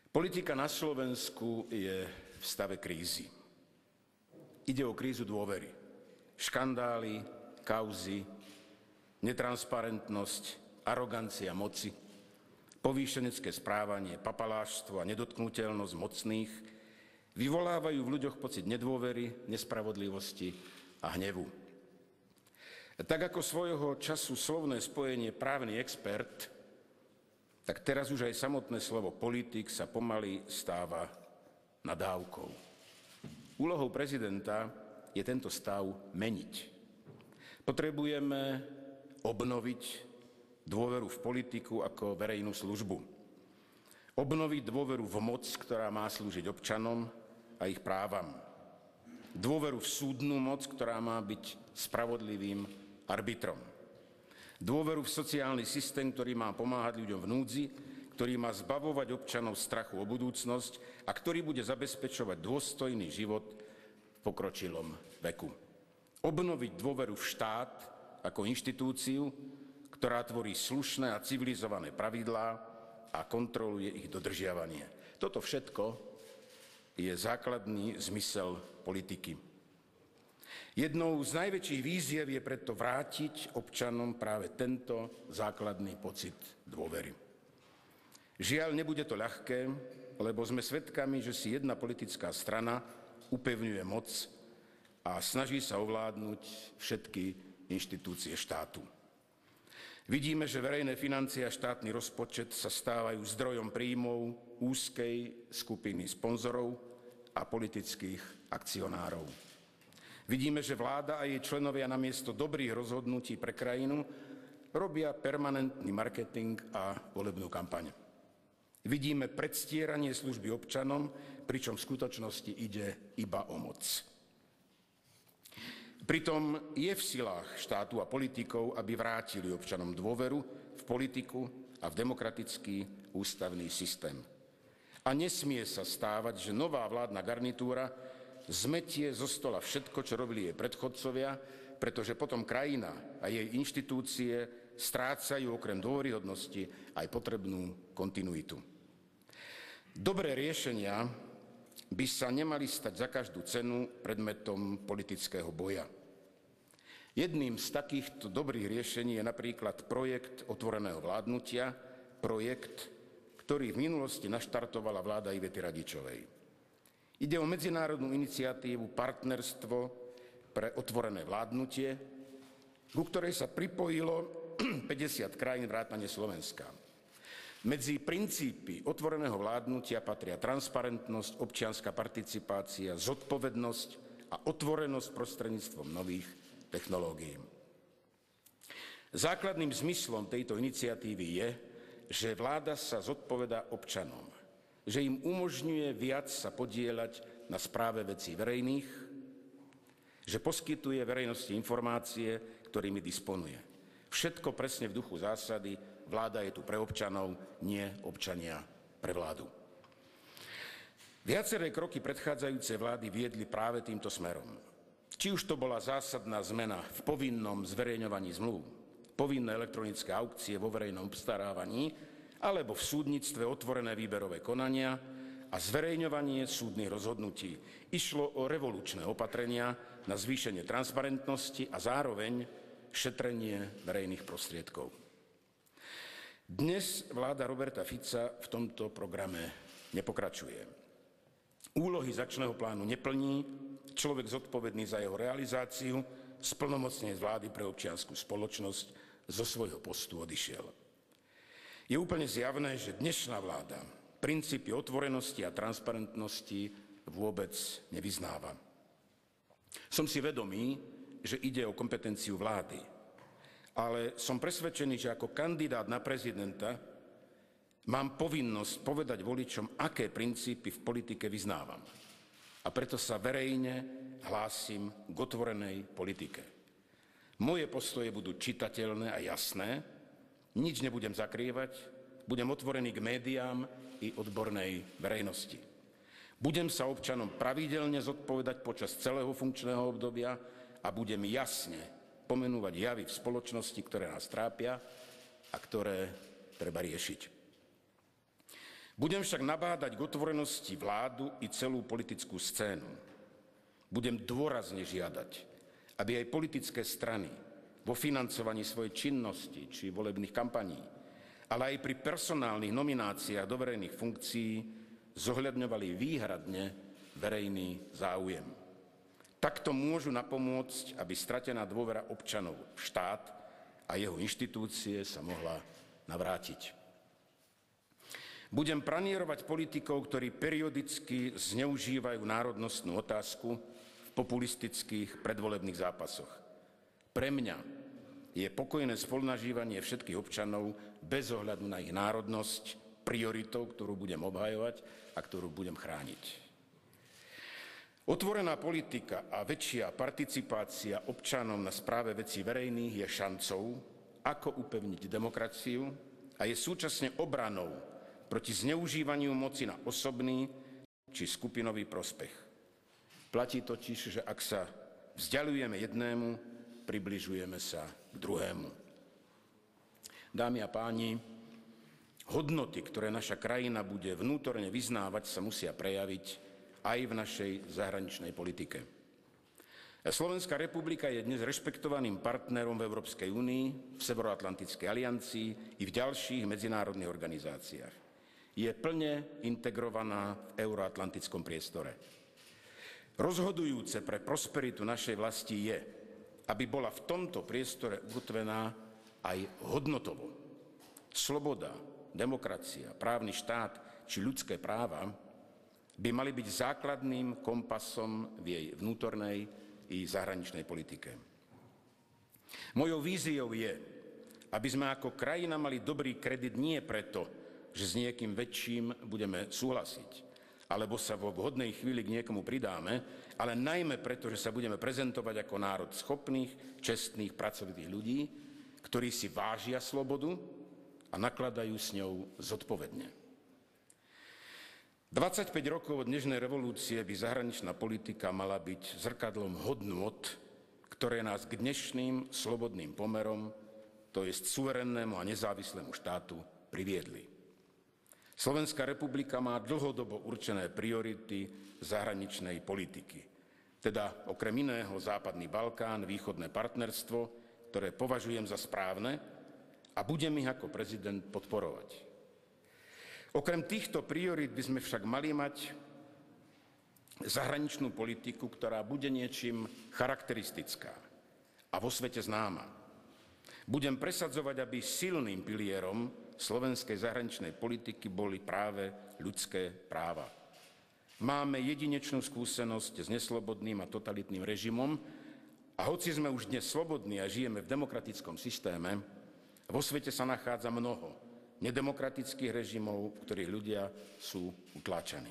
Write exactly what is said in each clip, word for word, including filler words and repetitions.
Politika na Slovensku je v stave krízy. Ide o krízu dôvery. Škandály, kauzy, netransparentnosť, arogancia moci, povýšenecké správanie, papalášstvo a nedotknuteľnosť mocných vyvolávajú v ľuďoch pocit nedôvery, nespravodlivosti a hnevu. Tak ako svojho času slovné spojenie právny expert, tak teraz už aj samotné slovo politik sa pomaly stáva nadávkou. Úlohou prezidenta je tento stav meniť. Potrebujeme obnoviť dôveru v politiku ako verejnú službu. Obnoviť dôveru v moc, ktorá má slúžiť občanom a ich právam. Dôveru v súdnu moc, ktorá má byť spravodlivým arbitrom. Dôveru v sociálny systém, ktorý má pomáhať ľuďom v núdzi, ktorý má zbavovať občanov strachu o budúcnosť a ktorý bude zabezpečovať dôstojný život v pokročilom veku. Obnoviť dôveru v štát ako inštitúciu, ktorá tvorí slušné a civilizované pravidlá a kontroluje ich dodržiavanie. Toto všetko je základný zmysel politiky. Jednou z najväčších výziev je preto vrátiť občanom práve tento základný pocit dôvery. Žiaľ, nebude to ľahké, lebo sme svedkami, že si jedna politická strana upevňuje moc a snaží sa ovládnuť všetky inštitúcie štátu. Vidíme, že verejné financie a štátny rozpočet sa stávajú zdrojom príjmov úzkej skupiny sponzorov a politických akcionárov. Vidíme, že vláda a jej členovia namiesto dobrých rozhodnutí pre krajinu robia permanentný marketing a volebnú kampaň. Vidíme predstieranie služby občanom, pričom v skutočnosti ide iba o moc. Pritom je v silách štátu a politikov, aby vrátili občanom dôveru v politiku a v demokratický ústavný systém. A nesmie sa stávať, že nová vládna garnitúra zmetie zo stola všetko, čo robili jej predchodcovia, pretože potom krajina a jej inštitúcie strácajú okrem dôveryhodnosti aj potrebnú kontinuitu. Dobré riešenia by sa nemali stať za každú cenu predmetom politického boja. Jedným z takýchto dobrých riešení je napríklad projekt otvoreného vládnutia, projekt, ktorý v minulosti naštartovala vláda Ivety Radičovej. Ide o medzinárodnú iniciatívu Partnerstvo pre otvorené vládnutie, ku ktorej sa pripojilo päťdesiat krajín vrátane Slovenska. Medzi princípy otvoreného vládnutia patria transparentnosť, občianska participácia, zodpovednosť a otvorenosť prostredníctvom nových technológií. Základným zmyslom tejto iniciatívy je, že vláda sa zodpovedá občanom, že im umožňuje viac sa podieľať na správe vecí verejných, že poskytuje verejnosti informácie, ktorými disponuje. Všetko presne v duchu zásady vláda je tu pre občanov, nie občania pre vládu. Viaceré kroky predchádzajúcej vlády viedli práve týmto smerom. Či už to bola zásadná zmena v povinnom zverejňovaní zmluv, povinné elektronické aukcie vo verejnom obstarávaní, alebo v súdnictve otvorené výberové konania a zverejňovanie súdnych rozhodnutí. Išlo o revolučné opatrenia na zvýšenie transparentnosti a zároveň šetrenie verejných prostriedkov. Dnes vláda Roberta Fica v tomto programe nepokračuje. Úlohy z akčného plánu neplní, človek zodpovedný za jeho realizáciu, splnomocnenec vlády pre občiansku spoločnosť zo svojho postu odišiel. Je úplne zjavné, že dnešná vláda princípy otvorenosti a transparentnosti vôbec nevyznáva. Som si vedomý, že ide o kompetenciu vlády, ale som presvedčený, že ako kandidát na prezidenta mám povinnosť povedať voličom, aké princípy v politike vyznávam. A preto sa verejne hlásim k otvorenej politike. Moje postoje budú čitateľné a jasné, nič nebudem zakrývať, budem otvorený k médiám i odbornej verejnosti. Budem sa občanom pravidelne zodpovedať počas celého funkčného obdobia a budem jasne pomenúvať javy v spoločnosti, ktoré nás trápia a ktoré treba riešiť. Budem však nabádať k otvorenosti vládu i celú politickú scénu. Budem dôrazne žiadať, aby aj politické strany vo financovaní svojej činnosti či volebných kampaní, ale aj pri personálnych nomináciách do verejných funkcií zohľadňovali výhradne verejný záujem. Takto môžu napomôcť, aby stratená dôvera občanov v štát a jeho inštitúcie sa mohla navrátiť. Budem pranierovať politikov, ktorí periodicky zneužívajú národnostnú otázku v populistických predvolebných zápasoch. Pre mňa je pokojné spolunažívanie všetkých občanov bez ohľadu na ich národnosť prioritou, ktorú budem obhajovať a ktorú budem chrániť. Otvorená politika a väčšia participácia občanov na správe vecí verejných je šancou, ako upevniť demokraciu a je súčasne obranou proti zneužívaniu moci na osobný či skupinový prospech. Platí totiž, že ak sa vzdialujeme jednému, približujeme sa k druhému. Dámy a páni, hodnoty, ktoré naša krajina bude vnútorne vyznávať, sa musia prejaviť aj v našej zahraničnej politike. Slovenská republika je dnes rešpektovaným partnerom v Európskej únii, v Severoatlantickej aliancii i v ďalších medzinárodných organizáciách. Je plne integrovaná v euroatlantickom priestore. Rozhodujúce pre prosperitu našej vlasti je, aby bola v tomto priestore ukotvená aj hodnotovo. Sloboda, demokracia, právny štát či ľudské práva by mali byť základným kompasom v jej vnútornej i zahraničnej politike. Mojou víziou je, aby sme ako krajina mali dobrý kredit nie preto, že s niekým väčším budeme súhlasiť, alebo sa vo vhodnej chvíli k niekomu pridáme, ale najmä preto, že sa budeme prezentovať ako národ schopných, čestných, pracovitých ľudí, ktorí si vážia slobodu a nakladajú s ňou zodpovedne. dvadsaťpäť rokov od dnešnej revolúcie by zahraničná politika mala byť zrkadlom hodnôt, ktoré nás k dnešným slobodným pomerom, to jest suverénnemu a nezávislému štátu, priviedli. Slovenská republika má dlhodobo určené priority zahraničnej politiky, teda okrem iného Západný Balkán, východné partnerstvo, ktoré považujem za správne a budem ich ako prezident podporovať. Okrem týchto priorít by sme však mali mať zahraničnú politiku, ktorá bude niečím charakteristická a vo svete známa. Budem presadzovať, aby silným pilierom slovenskej zahraničnej politiky boli práve ľudské práva. Máme jedinečnú skúsenosť s neslobodným a totalitným režimom a hoci sme už dnes slobodní a žijeme v demokratickom systéme, vo svete sa nachádza mnoho nedemokratických režimov, v ktorých ľudia sú utláčaní.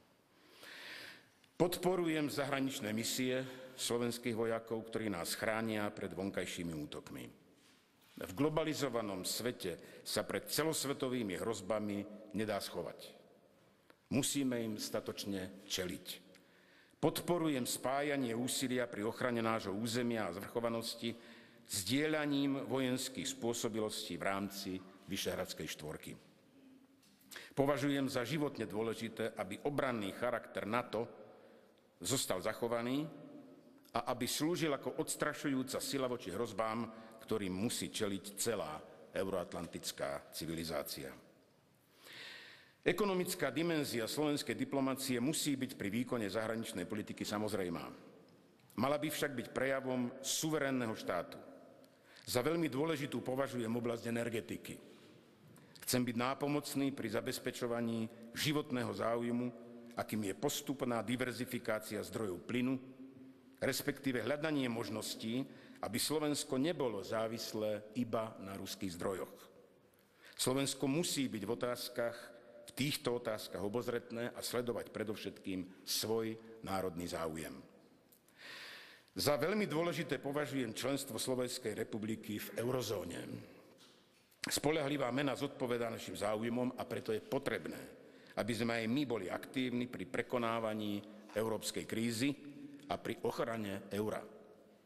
Podporujem zahraničné misie slovenských vojakov, ktorí nás chránia pred vonkajšími útokmi. V globalizovanom svete sa pred celosvetovými hrozbami nedá schovať. Musíme im statočne čeliť. Podporujem spájanie úsilia pri ochrane nášho územia a zvrchovanosti zdieľaním vojenských spôsobilostí v rámci Vyšehradskej štvorky. Považujem za životne dôležité, aby obranný charakter NATO zostal zachovaný a aby slúžil ako odstrašujúca sila voči hrozbám, ktorým musí čeliť celá euroatlantická civilizácia. Ekonomická dimenzia slovenskej diplomacie musí byť pri výkone zahraničnej politiky samozrejmá. Mala by však byť prejavom suverénneho štátu. Za veľmi dôležitú považujem oblasť energetiky. Chcem byť nápomocný pri zabezpečovaní životného záujmu, akým je postupná diverzifikácia zdrojov plynu, respektíve hľadanie možností, aby Slovensko nebolo závislé iba na ruských zdrojoch. Slovensko musí byť v otázkach, v týchto otázkach obozretné a sledovať predovšetkým svoj národný záujem. Za veľmi dôležité považujem členstvo Slovenskej republiky v eurozóne. Spoľahlivá mena zodpovedá našim záujmom a preto je potrebné, aby sme aj my boli aktívni pri prekonávaní európskej krízy a pri ochrane eura.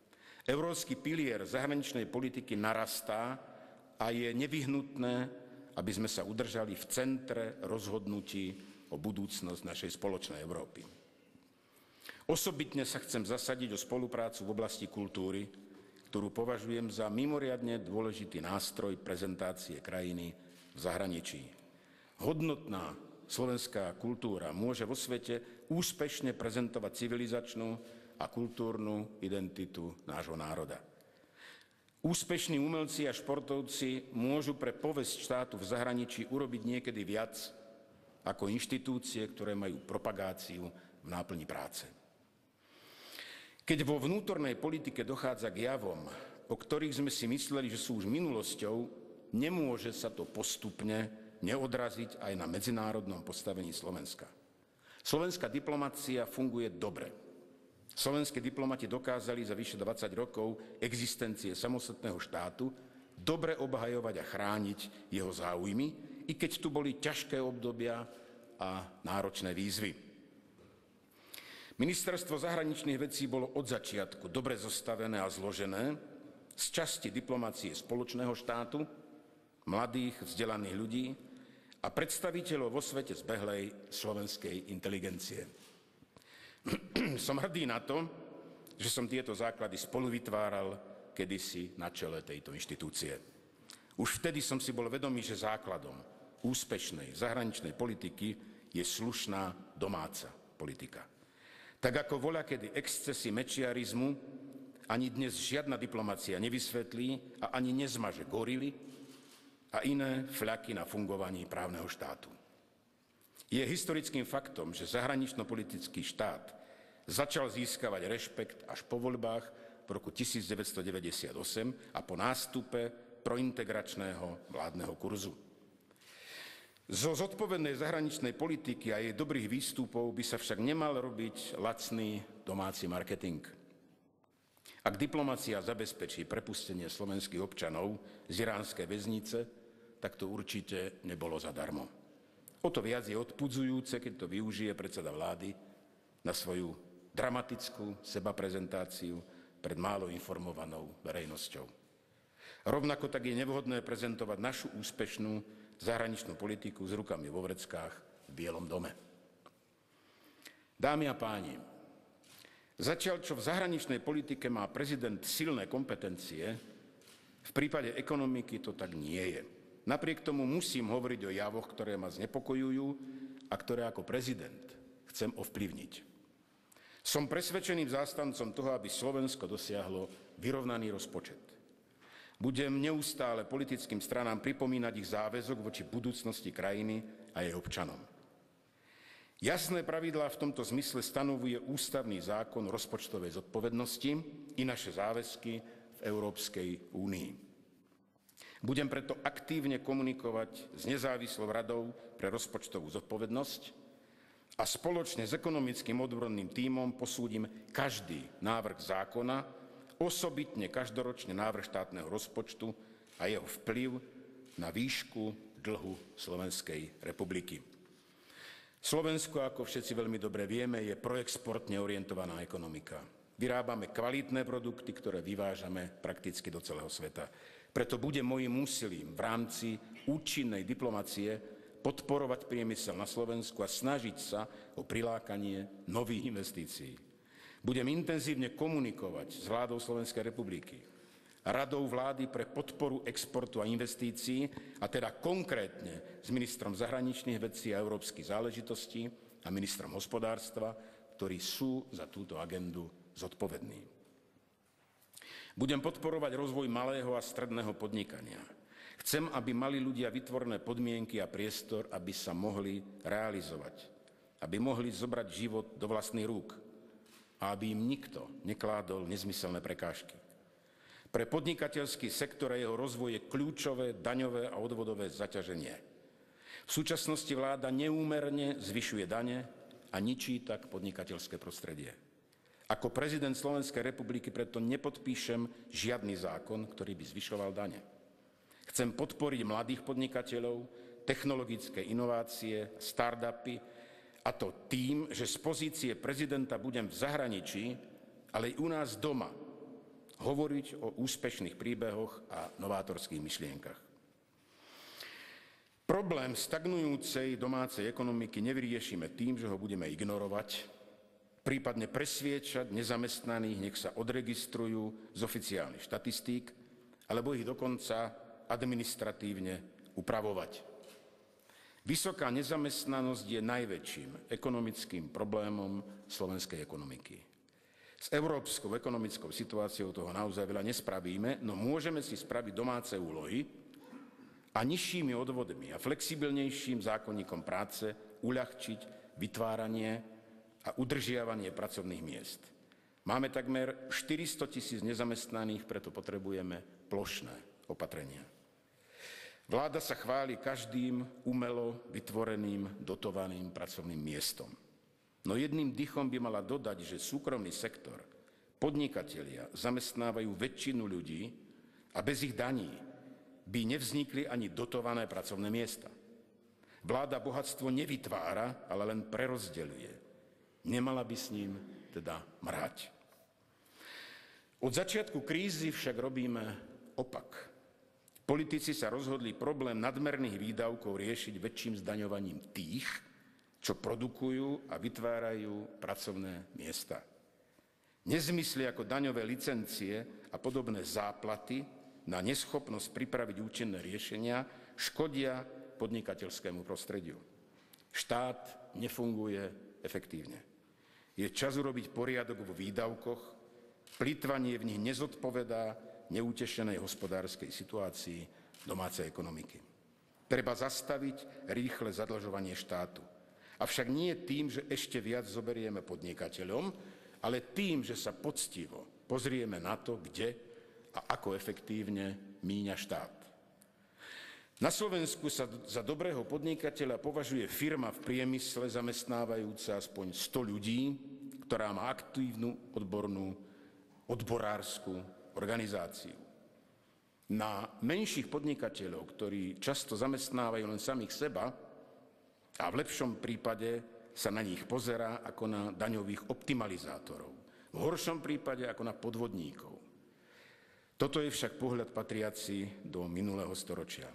Európsky pilier zahraničnej politiky narastá a je nevyhnutné, aby sme sa udržali v centre rozhodnutí o budúcnosť našej spoločnej Európy. Osobitne sa chcem zasadiť o spoluprácu v oblasti kultúry, ktorú považujem za mimoriadne dôležitý nástroj prezentácie krajiny v zahraničí. Hodnotná slovenská kultúra môže vo svete úspešne prezentovať civilizačnú a kultúrnu identitu nášho národa. Úspešní umelci a športovci môžu pre povesť štátu v zahraničí urobiť niekedy viac ako inštitúcie, ktoré majú propagáciu v náplni práce. Keď vo vnútornej politike dochádza k javom, o ktorých sme si mysleli, že sú už minulosťou, nemôže sa to postupne neodraziť aj na medzinárodnom postavení Slovenska. Slovenská diplomacia funguje dobre. Slovenskí diplomati dokázali za vyše dvadsať rokov existencie samostatného štátu dobre obhajovať a chrániť jeho záujmy, i keď tu boli ťažké obdobia a náročné výzvy. Ministerstvo zahraničných vecí bolo od začiatku dobre zostavené a zložené z časti diplomacie spoločného štátu, mladých, vzdelaných ľudí a predstaviteľov vo svete zbehlej slovenskej inteligencie. Som hrdý na to, že som tieto základy spolu vytváral kedysi na čele tejto inštitúcie. Už vtedy som si bol vedomý, že základom úspešnej zahraničnej politiky je slušná domáca politika. Tak ako voľakedy excesy mečiarizmu ani dnes žiadna diplomacia nevysvetlí a ani nezmaže gorily a iné fľaky na fungovaní právneho štátu. Je historickým faktom, že zahranično-politický štát začal získavať rešpekt až po voľbách v roku devätnásťstodeväťdesiatosem a po nástupe prointegračného vládneho kurzu. Zo zodpovednej zahraničnej politiky a jej dobrých výstupov by sa však nemal robiť lacný domáci marketing. Ak diplomacia zabezpečí prepustenie slovenských občanov z iránskej väznice, tak to určite nebolo zadarmo. O to viac je odpudzujúce, keď to využije predseda vlády na svoju dramatickú sebaprezentáciu pred málo informovanou verejnosťou. Rovnako tak je nevhodné prezentovať našu úspešnú zahraničnú politiku s rukami vo vreckách v Bielom dome. Dámy a páni, zatiaľ čo v zahraničnej politike má prezident silné kompetencie, v prípade ekonomiky to tak nie je. Napriek tomu musím hovoriť o javoch, ktoré ma znepokojujú a ktoré ako prezident chcem ovplyvniť. Som presvedčeným zástancom toho, aby Slovensko dosiahlo vyrovnaný rozpočet. Budem neustále politickým stranám pripomínať ich záväzok voči budúcnosti krajiny a jej občanom. Jasné pravidlá v tomto zmysle stanovuje ústavný zákon rozpočtovej zodpovednosti i naše záväzky v Európskej únii. Budem preto aktívne komunikovať s nezávislou radou pre rozpočtovú zodpovednosť a spoločne s ekonomickým odborným tímom posúdim každý návrh zákona, osobitne každoročne návrh štátneho rozpočtu a jeho vplyv na výšku dlhu Slovenskej republiky. Slovensko, ako všetci veľmi dobre vieme, je proexportne orientovaná ekonomika. Vyrábame kvalitné produkty, ktoré vyvážame prakticky do celého sveta. Preto bude mojím úsilím v rámci účinnej diplomacie podporovať priemysel na Slovensku a snažiť sa o prilákanie nových investícií. Budem intenzívne komunikovať s vládou Slovenskej republiky, radou vlády pre podporu exportu a investícií, a teda konkrétne s ministrom zahraničných vecí a európskych záležitostí a ministrom hospodárstva, ktorí sú za túto agendu zodpovední. Budem podporovať rozvoj malého a stredného podnikania. Chcem, aby mali ľudia vytvorené podmienky a priestor, aby sa mohli realizovať, aby mohli zobrať život do vlastných rúk, a aby im nikto nekládol nezmyselné prekážky. Pre podnikateľský sektor a jeho rozvoj je kľúčové daňové a odvodové zaťaženie. V súčasnosti vláda neúmerne zvyšuje dane a ničí tak podnikateľské prostredie. Ako prezident Slovenskej republiky preto nepodpíšem žiadny zákon, ktorý by zvyšoval dane. Chcem podporiť mladých podnikateľov, technologické inovácie, startupy, a to tým, že z pozície prezidenta budem v zahraničí, ale i u nás doma, hovoriť o úspešných príbehoch a novátorských myšlienkach. Problém stagnujúcej domácej ekonomiky nevyriešime tým, že ho budeme ignorovať, prípadne presviečať nezamestnaných, nech sa odregistrujú z oficiálnych štatistík, alebo ich dokonca administratívne upravovať. Vysoká nezamestnanosť je najväčším ekonomickým problémom slovenskej ekonomiky. S európskou ekonomickou situáciou toho naozaj veľa nespravíme, no môžeme si spraviť domáce úlohy a nižšími odvodmi a flexibilnejším zákonníkom práce uľahčiť vytváranie a udržiavanie pracovných miest. Máme takmer štyristo tisíc nezamestnaných, preto potrebujeme plošné opatrenia. Vláda sa chváli každým umelo vytvoreným, dotovaným pracovným miestom. No jedným dychom by mala dodať, že súkromný sektor, podnikatelia zamestnávajú väčšinu ľudí a bez ich daní by nevznikli ani dotované pracovné miesta. Vláda bohatstvo nevytvára, ale len prerozdeľuje. Nemala by s ním teda mrhať. Od začiatku krízy však robíme opak. Politici sa rozhodli problém nadmerných výdavkov riešiť väčším zdaňovaním tých, čo produkujú a vytvárajú pracovné miesta. Nezmysly ako daňové licencie a podobné záplaty na neschopnosť pripraviť účinné riešenia škodia podnikateľskému prostrediu. Štát nefunguje efektívne. Je čas urobiť poriadok vo výdavkoch, plytvanie v nich nezodpovedá neutešenej hospodárskej situácii domácej ekonomiky. Treba zastaviť rýchle zadlžovanie štátu. Avšak nie tým, že ešte viac zoberieme podnikateľom, ale tým, že sa poctivo pozrieme na to, kde a ako efektívne míňa štát. Na Slovensku sa za dobrého podnikateľa považuje firma v priemysle zamestnávajúca aspoň sto ľudí, ktorá má aktívnu odbornú, odborárskú organizáciu. Na menších podnikateľov, ktorí často zamestnávajú len samých seba a v lepšom prípade sa na nich pozerá ako na daňových optimalizátorov, v horšom prípade ako na podvodníkov. Toto je však pohľad patriaci do minulého storočia.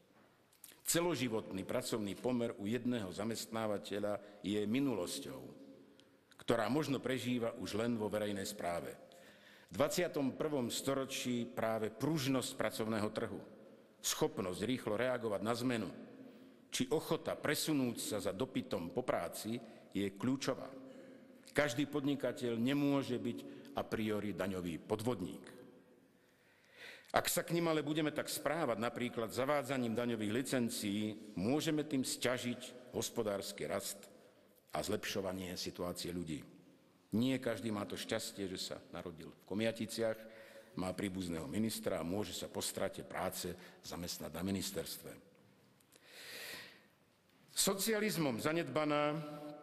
Celoživotný pracovný pomer u jedného zamestnávateľa je minulosťou, ktorá možno prežíva už len vo verejnej správe. V dvadsiatom prvom storočí práve pružnosť pracovného trhu, schopnosť rýchlo reagovať na zmenu, či ochota presunúť sa za dopytom po práci je kľúčová. Každý podnikateľ nemôže byť a priori daňový podvodník. Ak sa k nim ale budeme tak správať, napríklad zavádzaním daňových licencií, môžeme tým sťažiť hospodársky rast a zlepšovanie situácie ľudí. Nie každý má to šťastie, že sa narodil v Komiaticiach, má príbuzného ministra a môže sa po strate práce zamestnať na ministerstve. Socializmom zanedbaná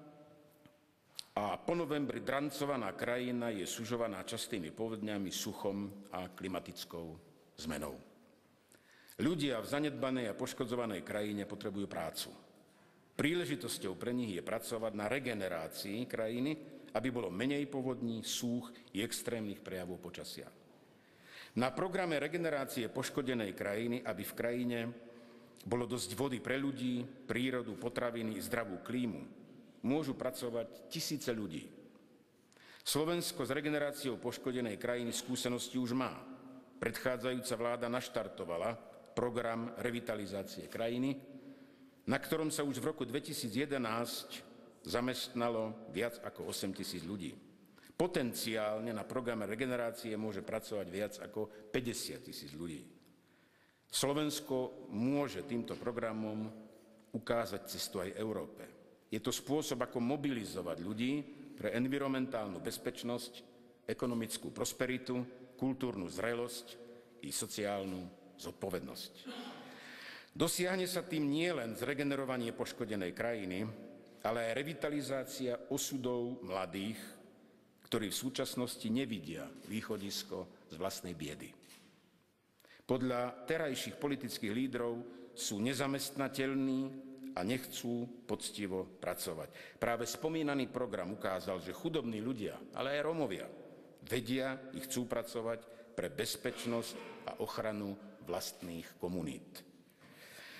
a po novembri drancovaná krajina je sužovaná častými povodňami, suchom a klimatickou zmenou. Ľudia v zanedbanej a poškodzovanej krajine potrebujú prácu. Príležitosťou pre nich je pracovať na regenerácii krajiny, aby bolo menej povodní, súch i extrémnych prejavov počasia. Na programe regenerácie poškodenej krajiny, aby v krajine bolo dosť vody pre ľudí, prírodu, potraviny i zdravú klímu, môžu pracovať tisíce ľudí. Slovensko s regeneráciou poškodenej krajiny skúsenosti už má. Predchádzajúca vláda naštartovala program revitalizácie krajiny, na ktorom sa už v roku dvetisíc jedenásť zamestnalo viac ako osem tisíc ľudí. Potenciálne na programe regenerácie môže pracovať viac ako päťdesiat tisíc ľudí. Slovensko môže týmto programom ukázať cestu aj Európe. Je to spôsob, ako mobilizovať ľudí pre environmentálnu bezpečnosť, ekonomickú prosperitu, kultúrnu zrelosť i sociálnu zodpovednosť. Dosiahne sa tým nielen zregenerovanie poškodenej krajiny, ale aj revitalizácia osudov mladých, ktorí v súčasnosti nevidia východisko z vlastnej biedy. Podľa terajších politických lídrov sú nezamestnateľní a nechcú poctivo pracovať. Práve spomínaný program ukázal, že chudobní ľudia, ale aj Rómovia, vedia i chcú pracovať pre bezpečnosť a ochranu vlastných komunít.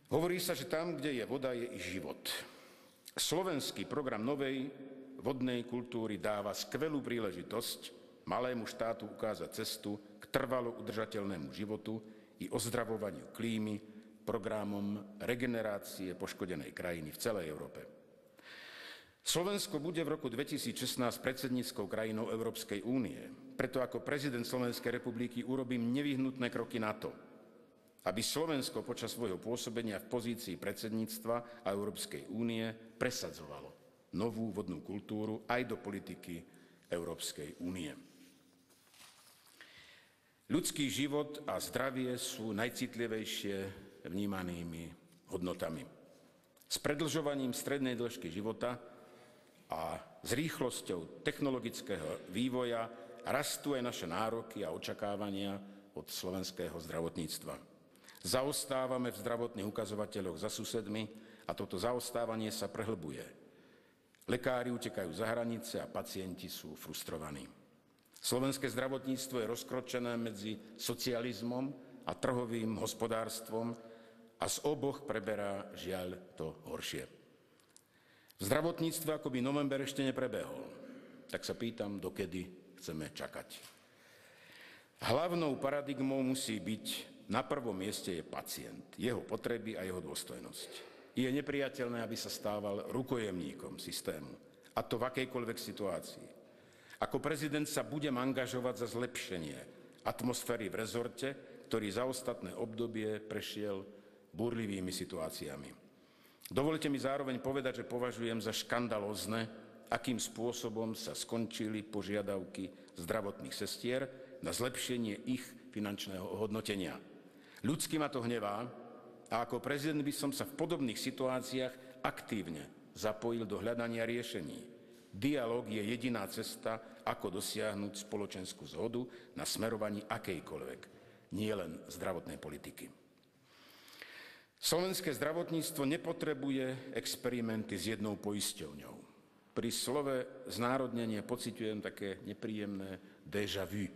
Hovorí sa, že tam, kde je voda, je i život. Slovenský program novej vodnej kultúry dáva skvelú príležitosť malému štátu ukázať cestu k trvalo udržateľnému životu i ozdravovaniu klímy programom regenerácie poškodenej krajiny v celej Európe. Slovensko bude v roku dvetisícšestnásť predsedníckou krajinou Európskej únie. Preto ako prezident Slovenskej republiky urobím nevyhnutné kroky na to, aby Slovensko počas svojho pôsobenia v pozícii predsedníctva a Európskej únie presadzovalo novú vodnú kultúru aj do politiky Európskej únie. Ľudský život a zdravie sú najcitlivejšie vnímanými hodnotami. S predĺžovaním strednej dĺžky života a s rýchlosťou technologického vývoja rastú aj naše nároky a očakávania od slovenského zdravotníctva. Zaostávame v zdravotných ukazovateľoch za susedmi a toto zaostávanie sa prehlbuje. Lekári utekajú za hranice a pacienti sú frustrovaní. Slovenské zdravotníctvo je rozkročené medzi socializmom a trhovým hospodárstvom a z oboch preberá žiaľ to horšie. V zdravotníctve akoby november ešte neprebehol, tak sa pýtam, dokedy chceme čakať. Hlavnou paradigmou musí byť na prvom mieste je pacient, jeho potreby a jeho dôstojnosť. Je nepriateľné, aby sa stával rukojemníkom systému, a to v akejkoľvek situácii. Ako prezident sa budem angažovať za zlepšenie atmosféry v rezorte, ktorý za ostatné obdobie prešiel búrlivými situáciami. Dovolte mi zároveň povedať, že považujem za škandalózne, akým spôsobom sa skončili požiadavky zdravotných sestier na zlepšenie ich finančného ohodnotenia. Ľudsky ma to hnevá a ako prezident by som sa v podobných situáciách aktívne zapojil do hľadania riešení. Dialóg je jediná cesta, ako dosiahnuť spoločenskú zhodu na smerovaní akejkoľvek, nielen zdravotnej politiky. Slovenské zdravotníctvo nepotrebuje experimenty s jednou poisťovňou. Pri slove znárodnenie pociťujem také nepríjemné déjà vu.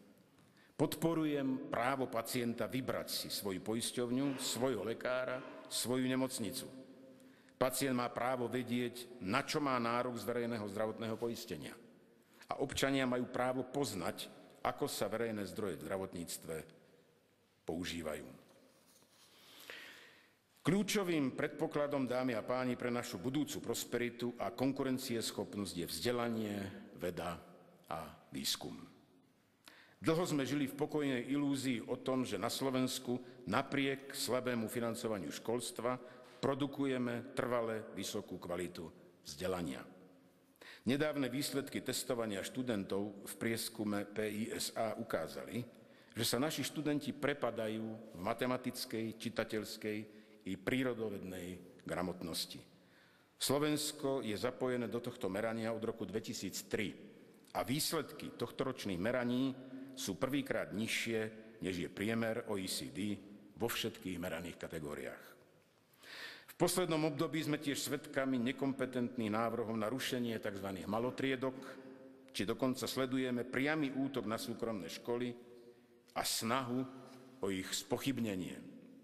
Podporujem právo pacienta vybrať si svoju poisťovňu, svojho lekára, svoju nemocnicu. Pacient má právo vedieť, na čo má nárok z verejného zdravotného poistenia. A občania majú právo poznať, ako sa verejné zdroje v zdravotníctve používajú. Kľúčovým predpokladom, dámy a páni, pre našu budúcu prosperitu a konkurencieschopnosť je vzdelanie, veda a výskum. Dlho sme žili v pokojnej ilúzii o tom, že na Slovensku napriek slabému financovaniu školstva produkujeme trvale vysokú kvalitu vzdelania. Nedávne výsledky testovania študentov v prieskume P I S A ukázali, že sa naši študenti prepadajú v matematickej, čitateľskej i prírodovednej gramotnosti. Slovensko je zapojené do tohto merania od roku dvetisíctri a výsledky tohtoročných meraní sú prvýkrát nižšie, než je priemer O E C D vo všetkých meraných kategóriách. V poslednom období sme tiež svedkami nekompetentných návrhov na rušenie tzv. Malotriedok, či dokonca sledujeme priamy útok na súkromné školy a snahu o ich spochybnenie.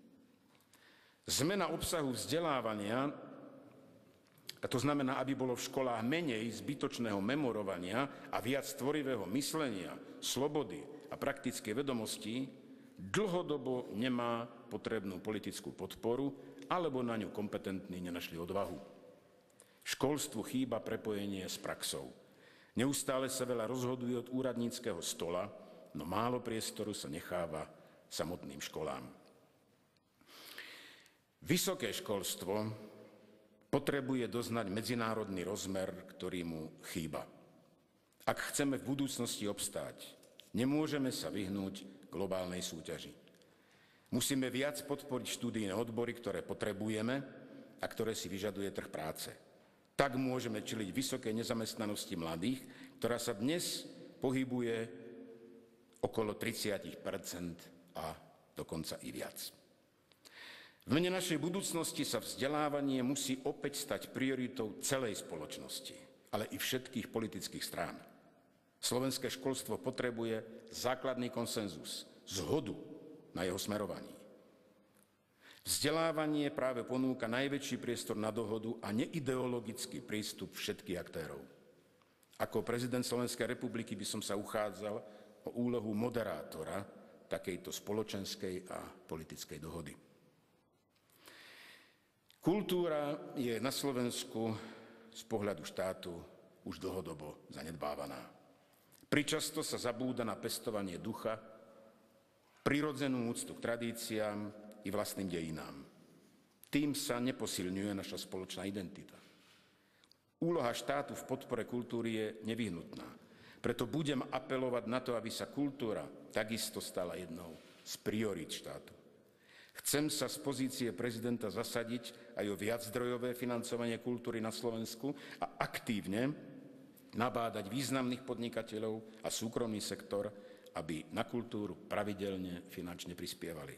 Zmena obsahu vzdelávania, a to znamená, aby bolo v školách menej zbytočného memorovania a viac tvorivého myslenia, slobody a praktické vedomosti, dlhodobo nemá potrebnú politickú podporu alebo na ňu kompetentní nenašli odvahu. Školstvu chýba prepojenie s praxou. Neustále sa veľa rozhoduje od úradníckeho stola, no málo priestoru sa necháva samotným školám. Vysoké školstvo potrebuje doznať medzinárodný rozmer, ktorý mu chýba. Ak chceme v budúcnosti obstáť, nemôžeme sa vyhnúť globálnej súťaži. Musíme viac podporiť študijné odbory, ktoré potrebujeme a ktoré si vyžaduje trh práce. Tak môžeme čeliť vysokej nezamestnanosti mladých, ktorá sa dnes pohybuje okolo tridsať percent a dokonca i viac. V mene našej budúcnosti sa vzdelávanie musí opäť stať prioritou celej spoločnosti, ale i všetkých politických strán. Slovenské školstvo potrebuje základný konsenzus, zhodu na jeho smerovaní. Vzdelávanie práve ponúka najväčší priestor na dohodu a neideologický prístup všetkých aktérov. Ako prezident Slovenskej republiky by som sa uchádzal o úlohu moderátora takejto spoločenskej a politickej dohody. Kultúra je na Slovensku z pohľadu štátu už dlhodobo zanedbávaná. Pričasto sa zabúda na pestovanie ducha, prirodzenú úctu k tradíciám i vlastným dejinám. Tým sa neposilňuje naša spoločná identita. Úloha štátu v podpore kultúry je nevyhnutná. Preto budem apelovať na to, aby sa kultúra takisto stala jednou z priorít štátu. Chcem sa z pozície prezidenta zasadiť aj o viaczdrojové financovanie kultúry na Slovensku a aktívne nabádať významných podnikateľov a súkromný sektor, aby na kultúru pravidelne finančne prispievali.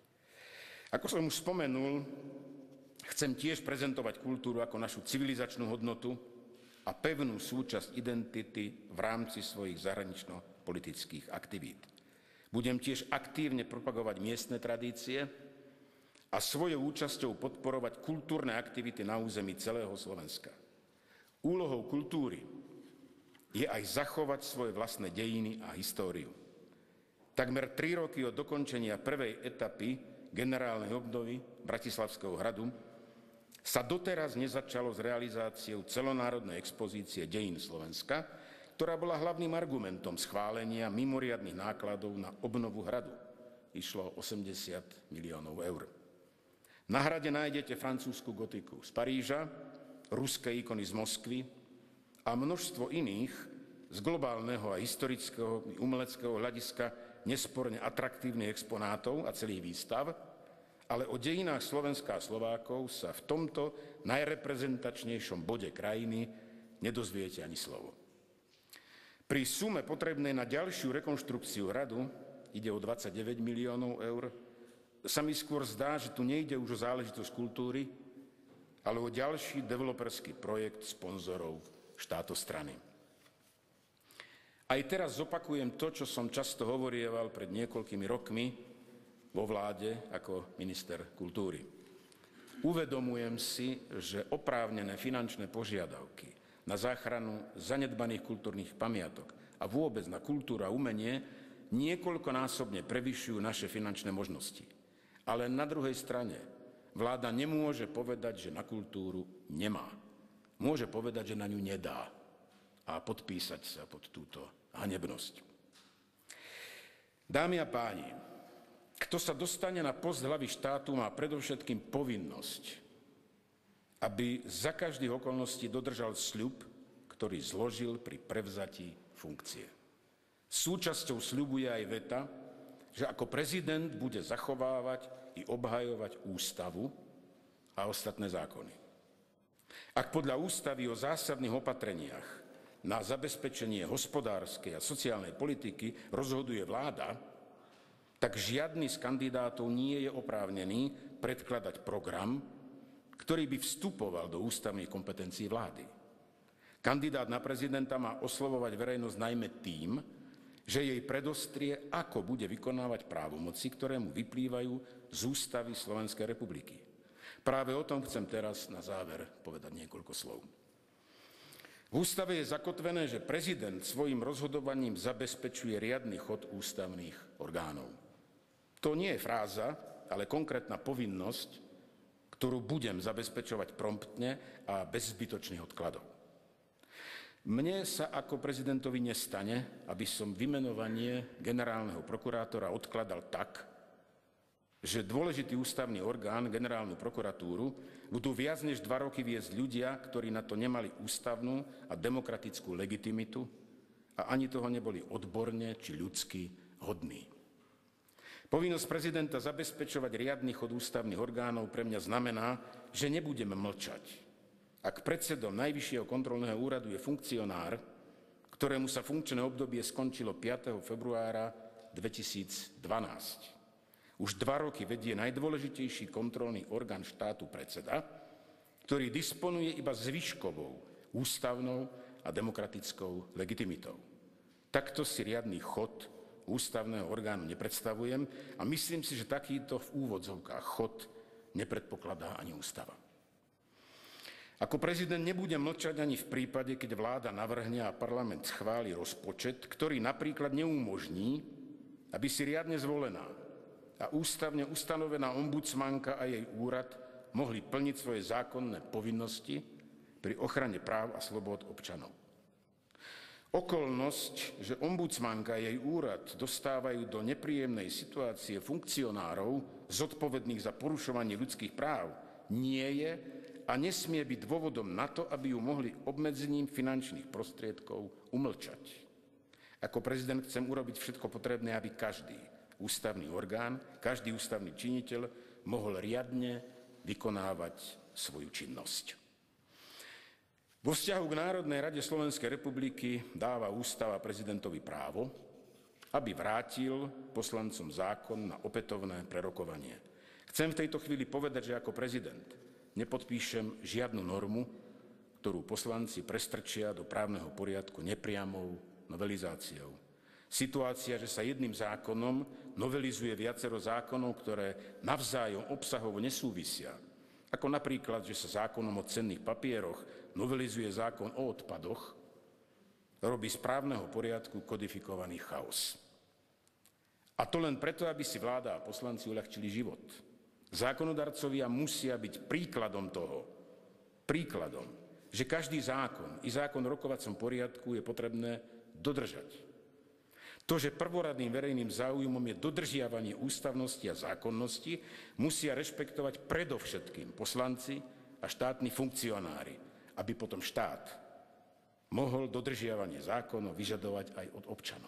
Ako som už spomenul, chcem tiež prezentovať kultúru ako našu civilizačnú hodnotu a pevnú súčasť identity v rámci svojich zahranično-politických aktivít. Budem tiež aktívne propagovať miestne tradície a svojou účasťou podporovať kultúrne aktivity na území celého Slovenska. Úlohou kultúry je aj zachovať svoje vlastné dejiny a históriu. Takmer tri roky od dokončenia prvej etapy generálnej obnovy Bratislavského hradu sa doteraz nezačalo s realizáciou celonárodnej expozície dejín Slovenska, ktorá bola hlavným argumentom schválenia mimoriadnych nákladov na obnovu hradu. Išlo o osemdesiat miliónov eur. Na hrade nájdete francúzsku gotiku z Paríža, ruské ikony z Moskvy a množstvo iných z globálneho a historického i umeleckého hľadiska nesporne atraktívnych exponátov a celých výstav, ale o dejinách Slovenska a Slovákov sa v tomto najreprezentačnejšom bode krajiny nedozviete ani slovo. Pri sume potrebnej na ďalšiu rekonštrukciu hradu, ide o dvadsaťdeväť miliónov eur, sa mi skôr zdá, že tu nejde už o záležitosť kultúry, ale o ďalší developerský projekt sponzorov štátostrany. Aj teraz zopakujem to, čo som často hovorieval pred niekoľkými rokmi vo vláde ako minister kultúry. Uvedomujem si, že oprávnené finančné požiadavky na záchranu zanedbaných kultúrnych pamiatok a vôbec na kultúru a umenie niekoľkonásobne prevyšujú naše finančné možnosti. Ale na druhej strane vláda nemôže povedať, že na kultúru nemá. Môže povedať, že na ňu nedá a podpísať sa pod túto hanebnosť. Dámy a páni, kto sa dostane na post hlavy štátu, má predovšetkým povinnosť, aby za každých okolností dodržal sľub, ktorý zložil pri prevzatí funkcie. Súčasťou sľubu je aj veta, že ako prezident bude zachovávať i obhajovať ústavu a ostatné zákony. Ak podľa ústavy o zásadných opatreniach na zabezpečenie hospodárskej a sociálnej politiky rozhoduje vláda, tak žiadny z kandidátov nie je oprávnený predkladať program, ktorý by vstupoval do ústavných kompetencií vlády. Kandidát na prezidenta má oslovovať verejnosť najmä tým, že jej predostrie, ako bude vykonávať právomoci, ktoré mu vyplývajú z ústavy Slovenskej republiky. Práve o tom chcem teraz na záver povedať niekoľko slov. V ústave je zakotvené, že prezident svojim rozhodovaním zabezpečuje riadny chod ústavných orgánov. To nie je fráza, ale konkrétna povinnosť, ktorú budem zabezpečovať promptne a bez zbytočných odkladov. Mne sa ako prezidentovi nestane, aby som vymenovanie generálneho prokurátora odkladal tak, že dôležitý ústavný orgán, generálnu prokuratúru, budú viac než dva roky viesť ľudia, ktorí na to nemali ústavnú a demokratickú legitimitu a ani toho neboli odborne či ľudsky hodní. Povinnosť prezidenta zabezpečovať riadny chod ústavných orgánov pre mňa znamená, že nebudem mlčať. Ak predsedom Najvyššieho kontrolného úradu je funkcionár, ktorému sa funkčné obdobie skončilo piateho februára dvetisícdvanásť. Už dva roky vedie najdôležitejší kontrolný orgán štátu predseda, ktorý disponuje iba zvyškovou, ústavnou a demokratickou legitimitou. Takto si riadny chod ústavného orgánu nepredstavujem a myslím si, že takýto v úvodzovkách chod nepredpokladá ani ústava. Ako prezident nebudem mlčať ani v prípade, keď vláda navrhne a parlament schváli rozpočet, ktorý napríklad neumožní, aby si riadne zvolená a ústavne ustanovená ombudsmanka a jej úrad mohli plniť svoje zákonné povinnosti pri ochrane práv a slobôd občanov. Okolnosť, že ombudsmanka a jej úrad dostávajú do nepríjemnej situácie funkcionárov zodpovedných za porušovanie ľudských práv, nie je a nesmie byť dôvodom na to, aby ju mohli obmedzením finančných prostriedkov umlčať. Ako prezident chcem urobiť všetko potrebné, aby každý ústavný orgán, každý ústavný činiteľ mohol riadne vykonávať svoju činnosť. Vo vzťahu k Národnej rade Slovenskej republiky dáva ústava prezidentovi právo, aby vrátil poslancom zákon na opätovné prerokovanie. Chcem v tejto chvíli povedať, že ako prezident nepodpíšem žiadnu normu, ktorú poslanci prestrčia do právneho poriadku nepriamou novelizáciou. Situácia, že sa jedným zákonom novelizuje viacero zákonov, ktoré navzájom obsahovo nesúvisia, ako napríklad, že sa zákonom o cenných papieroch novelizuje zákon o odpadoch, robí z právneho poriadku kodifikovaný chaos. A to len preto, aby si vláda a poslanci uľahčili život. Zákonodarcovia musia byť príkladom toho, príkladom, že každý zákon, i zákon o rokovacom poriadku je potrebné dodržať. To, že prvoradným verejným záujmom je dodržiavanie ústavnosti a zákonnosti, musia rešpektovať predovšetkým poslanci a štátni funkcionári, aby potom štát mohol dodržiavanie zákonov vyžadovať aj od občanov.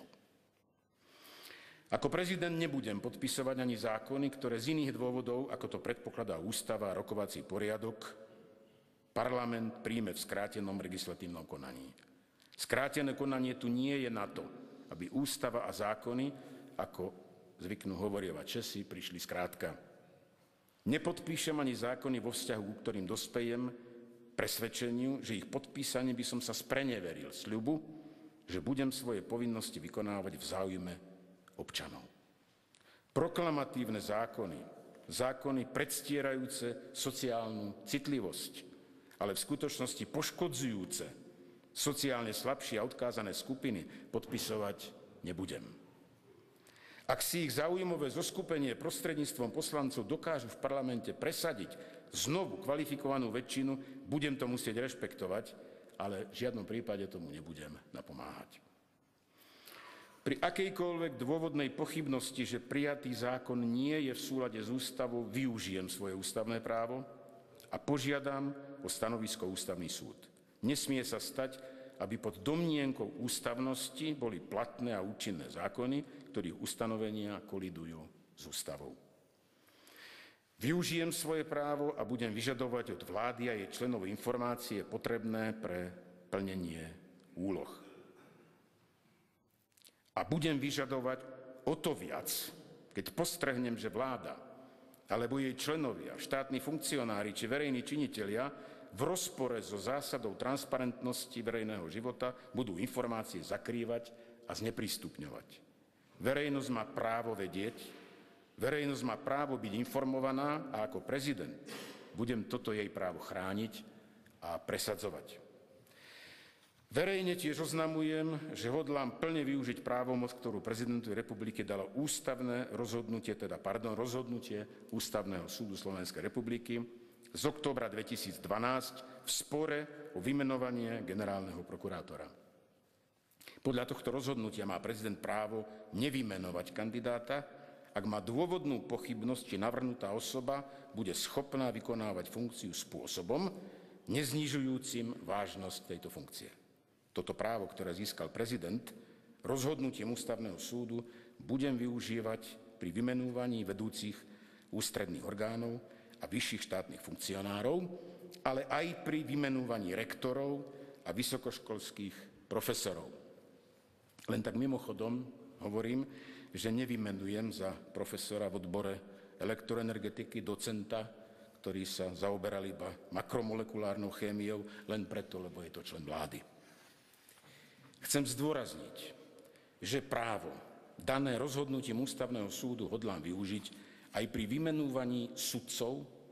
Ako prezident nebudem podpisovať ani zákony, ktoré z iných dôvodov, ako to predpokladá ústava a rokovací poriadok, parlament príjme v skrátenom legislatívnom konaní. Skrátené konanie tu nie je na to, aby ústava a zákony, ako zvyknú hovorievať Česi, prišli skrátka. Nepodpíšem ani zákony vo vzťahu, ku ktorým dospejem presvedčeniu, že ich podpísaním by som sa spreneveril sľubu, že budem svoje povinnosti vykonávať v záujme občanov. Proklamatívne zákony, zákony predstierajúce sociálnu citlivosť, ale v skutočnosti poškodzujúce sociálne slabšie a odkázané skupiny podpisovať nebudem. Ak si ich záujmové zoskupenie prostredníctvom poslancov dokážu v parlamente presadiť znovu kvalifikovanú väčšinu, budem to musieť rešpektovať, ale v žiadnom prípade tomu nebudem napomáhať. Pri akejkoľvek dôvodnej pochybnosti, že prijatý zákon nie je v súlade s ústavou, využijem svoje ústavné právo a požiadam o stanovisko ústavný súd. Nesmie sa stať, aby pod domnienkou ústavnosti boli platné a účinné zákony, ktorých ustanovenia kolidujú s ústavou. Využijem svoje právo a budem vyžadovať od vlády a jej členov informácie potrebné pre plnenie úloh. A budem vyžadovať o to viac, keď postrehnem, že vláda alebo jej členovia, štátni funkcionári či verejní činitelia v rozpore so zásadou transparentnosti verejného života budú informácie zakrývať a zneprístupňovať. Verejnosť má právo vedieť, verejnosť má právo byť informovaná a ako prezident budem toto jej právo chrániť a presadzovať. Verejne tiež oznamujem, že hodlám plne využiť právomoc, ktorú prezidentovi republiky dalo ústavné rozhodnutie, teda pardon, rozhodnutie Ústavného súdu Slovenskej republiky z októbra dvetisícdvanásť v spore o vymenovanie generálneho prokurátora. Podľa tohto rozhodnutia má prezident právo nevymenovať kandidáta, ak má dôvodnú pochybnosť, či navrhnutá osoba bude schopná vykonávať funkciu spôsobom, neznižujúcim vážnosť tejto funkcie. Toto právo, ktoré získal prezident rozhodnutím Ústavného súdu, budem využívať pri vymenúvaní vedúcich ústredných orgánov a vyšších štátnych funkcionárov, ale aj pri vymenúvaní rektorov a vysokoškolských profesorov. Len tak mimochodom hovorím, že nevymenujem za profesora v odbore elektroenergetiky docenta, ktorý sa zaoberal iba makromolekulárnou chémiou, len preto, lebo je to člen vlády. Chcem zdôrazniť, že právo dané rozhodnutím Ústavného súdu hodlám využiť aj pri vymenúvaní sudcov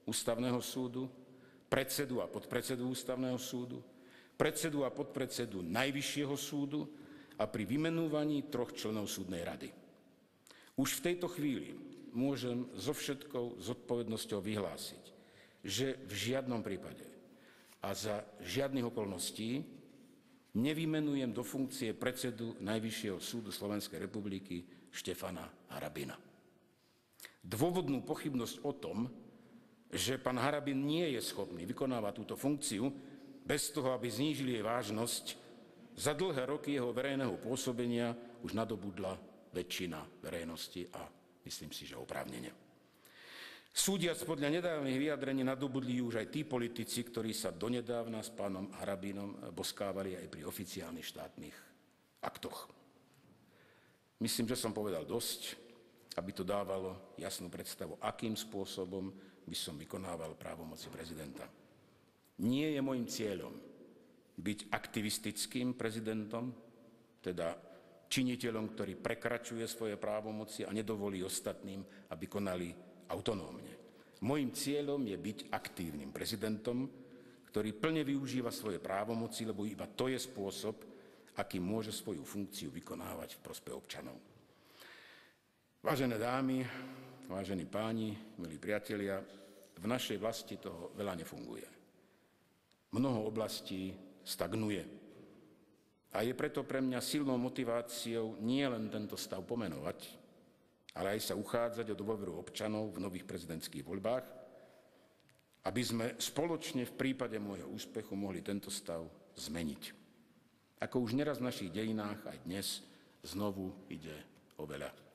Ústavného súdu, predsedu a podpredsedu Ústavného súdu, predsedu a podpredsedu Najvyššieho súdu a pri vymenúvaní troch členov súdnej rady. Už v tejto chvíli môžem so všetkou zodpovednosťou vyhlásiť, že v žiadnom prípade a za žiadnych okolností nevymenujem do funkcie predsedu Najvyššieho súdu Slovenskej republiky Štefana Harabina. Dôvodnú pochybnosť o tom, že pán Harabin nie je schopný vykonávať túto funkciu bez toho, aby znížili jej vážnosť, za dlhé roky jeho verejného pôsobenia už nadobudla väčšina verejnosti a myslím si, že oprávnene. Súdiac podľa nedávnych vyjadrení nadobudli už aj tí politici, ktorí sa donedávna s pánom Harabinom boskávali aj pri oficiálnych štátnych aktoch. Myslím, že som povedal dosť, aby to dávalo jasnú predstavu, akým spôsobom by som vykonával právomoci prezidenta. Nie je môjim cieľom byť aktivistickým prezidentom, teda činiteľom, ktorý prekračuje svoje právomoci a nedovolí ostatným, aby konali autonómne. Mojím cieľom je byť aktívnym prezidentom, ktorý plne využíva svoje právomoci, lebo iba to je spôsob, akým môže svoju funkciu vykonávať v prospech občanov. Vážené dámy, vážení páni, milí priatelia, v našej vlasti toho veľa nefunguje. Mnoho oblastí stagnuje. A je preto pre mňa silnou motiváciou nie len tento stav pomenovať, ale aj sa uchádzať o dôveru občanov v nových prezidentských voľbách, aby sme spoločne v prípade môjho úspechu mohli tento stav zmeniť. Ako už neraz v našich dejinách, aj dnes znovu ide o veľa.